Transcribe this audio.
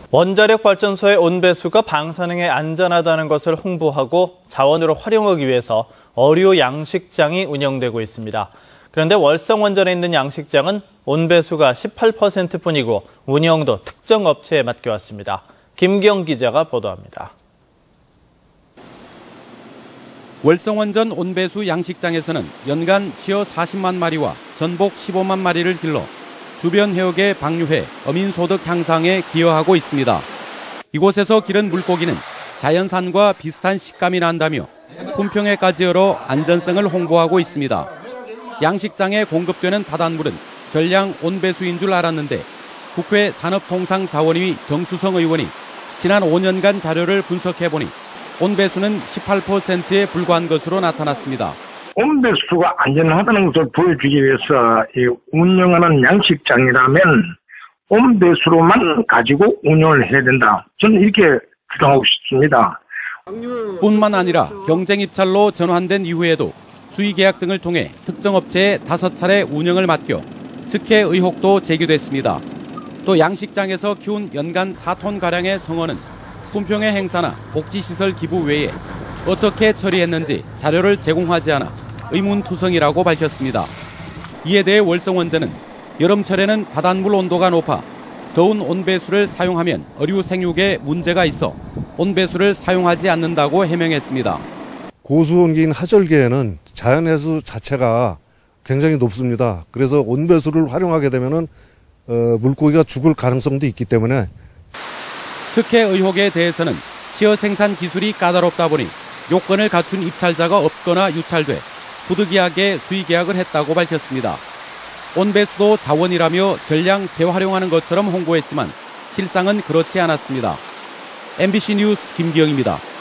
원자력 발전소의 온배수가 방사능에 안전하다는 것을 홍보하고 자원으로 활용하기 위해서 어류 양식장이 운영되고 있습니다. 그런데 월성원전에 있는 양식장은 온배수가 18%뿐이고 운영도 특정 업체에 맡겨왔습니다. 김기영 기자가 보도합니다. 월성원전 온배수 양식장에서는 연간 치어 40만 마리와 전복 15만 마리를 길러 주변 해역의 방류해, 어민 소득 향상에 기여하고 있습니다. 이곳에서 기른 물고기는 자연산과 비슷한 식감이 난다며 품평회까지 열어 안전성을 홍보하고 있습니다. 양식장에 공급되는 바닷물은 전량 온배수인 줄 알았는데 국회 산업통상자원위 정수성 의원이 지난 5년간 자료를 분석해보니 온배수는 18%에 불과한 것으로 나타났습니다. 온배수가 안전하다는 것을 보여주기 위해서 운영하는 양식장이라면 온배수로만 가지고 운영을 해야 된다. 저는 이렇게 주장하고 싶습니다. 뿐만 아니라 경쟁 입찰로 전환된 이후에도 수의계약 등을 통해 특정 업체에 5차례 운영을 맡겨 특혜 의혹도 제기됐습니다. 또 양식장에서 키운 연간 4톤가량의 성어는 품평회 행사나 복지시설 기부 외에 어떻게 처리했는지 자료를 제공하지 않아 의문투성이라고 밝혔습니다. 이에 대해 월성원전은 여름철에는 바닷물 온도가 높아 더운 온배수를 사용하면 어류 생육에 문제가 있어 온배수를 사용하지 않는다고 해명했습니다. 고수온기인 하절기에는 자연해수 자체가 굉장히 높습니다. 그래서 온배수를 활용하게 되면은 물고기가 죽을 가능성도 있기 때문에 특혜 의혹에 대해서는 치어 생산 기술이 까다롭다 보니 요건을 갖춘 입찰자가 없거나 유찰돼 부득이하게 수의계약을 했다고 밝혔습니다. 온배수도 자원이라며 전량 재활용하는 것처럼 홍보했지만 실상은 그렇지 않았습니다. MBC 뉴스 김기영입니다.